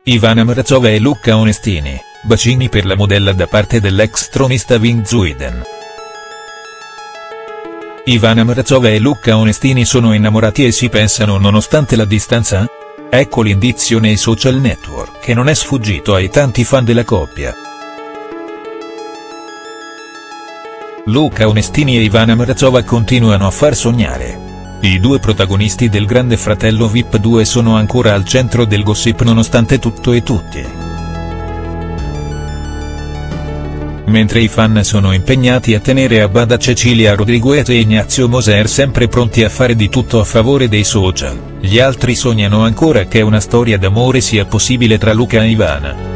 Ivana Mrazova e Luca Onestini, bacini per la modella da parte dell'ex tronista Wim Zuiden. Ivana Mrazova e Luca Onestini sono innamorati e si pensano nonostante la distanza? Ecco l'indizio nei social network che non è sfuggito ai tanti fan della coppia. Luca Onestini e Ivana Mrazova continuano a far sognare. I due protagonisti del Grande Fratello VIP 2 sono ancora al centro del gossip nonostante tutto e tutti. Mentre i fan sono impegnati a tenere a bada Cecilia Rodriguez e Ignazio Moser sempre pronti a fare di tutto a favore dei social, gli altri sognano ancora che una storia d'amore sia possibile tra Luca e Ivana.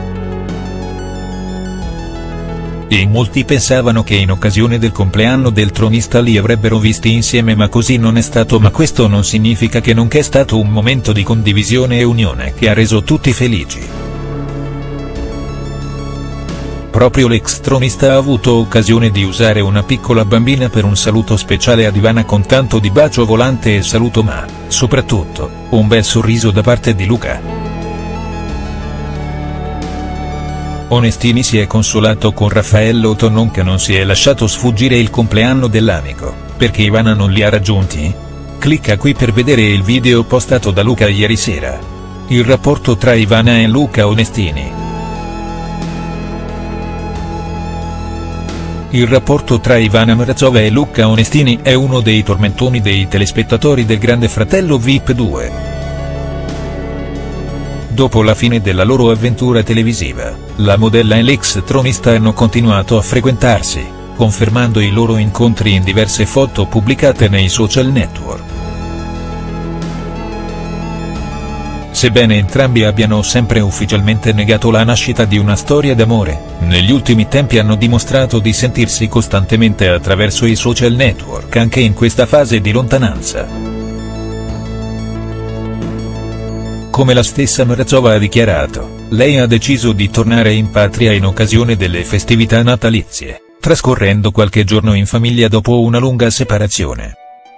In molti pensavano che in occasione del compleanno del tronista li avrebbero visti insieme, ma così non è stato, ma questo non significa che non è stato un momento di condivisione e unione che ha reso tutti felici. Proprio l'ex tronista ha avuto occasione di usare una piccola bambina per un saluto speciale ad Ivana con tanto di bacio volante e saluto, ma, soprattutto, un bel sorriso da parte di Luca. Onestini si è consolato con Raffaello Tonon che non si è lasciato sfuggire il compleanno dell'amico, perché Ivana non li ha raggiunti? Clicca qui per vedere il video postato da Luca ieri sera. Il rapporto tra Ivana e Luca Onestini. Il rapporto tra Ivana Mrazova e Luca Onestini è uno dei tormentoni dei telespettatori del Grande Fratello VIP 2. Dopo la fine della loro avventura televisiva, la modella e l'ex tronista hanno continuato a frequentarsi, confermando i loro incontri in diverse foto pubblicate nei social network. Sebbene entrambi abbiano sempre ufficialmente negato la nascita di una storia d'amore, negli ultimi tempi hanno dimostrato di sentirsi costantemente attraverso i social network anche in questa fase di lontananza. Come la stessa Mrazova ha dichiarato, lei ha deciso di tornare in patria in occasione delle festività natalizie, trascorrendo qualche giorno in famiglia dopo una lunga separazione.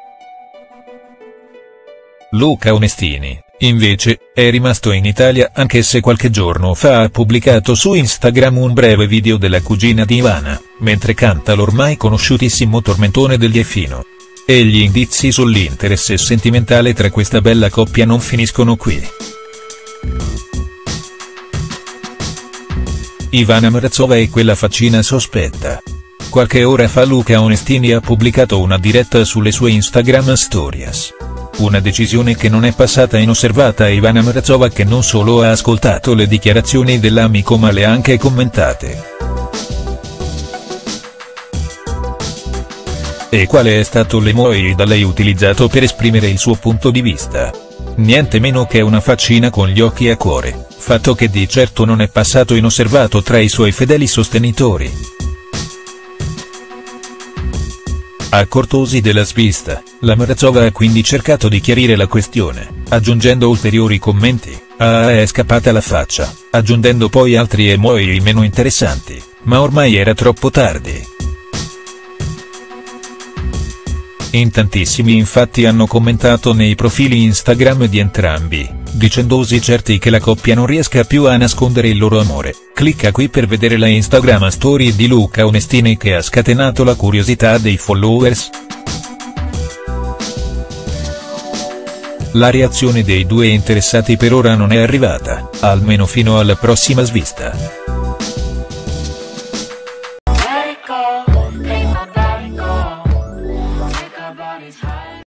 Luca Onestini, invece, è rimasto in Italia anche se qualche giorno fa ha pubblicato su Instagram un breve video della cugina di Ivana, mentre canta l'ormai conosciutissimo tormentone degli Effino. E gli indizi sull'interesse sentimentale tra questa bella coppia non finiscono qui. Ivana Mrazova è quella faccina sospetta. Qualche ora fa Luca Onestini ha pubblicato una diretta sulle sue Instagram Stories. Una decisione che non è passata inosservata a Ivana Mrazova, che non solo ha ascoltato le dichiarazioni dell'amico ma le ha anche commentate. E quale è stato l'emoji da lei utilizzato per esprimere il suo punto di vista? Niente meno che una faccina con gli occhi a cuore, fatto che di certo non è passato inosservato tra i suoi fedeli sostenitori. Accortosi della svista, la Mrazova ha quindi cercato di chiarire la questione, aggiungendo ulteriori commenti: è scappata la faccia, aggiungendo poi altri emoji meno interessanti, ma ormai era troppo tardi. In tantissimi infatti hanno commentato nei profili Instagram di entrambi, dicendosi certi che la coppia non riesca più a nascondere il loro amore. Clicca qui per vedere la Instagram story di Luca Onestini che ha scatenato la curiosità dei followers. La reazione dei due interessati per ora non è arrivata, almeno fino alla prossima svista.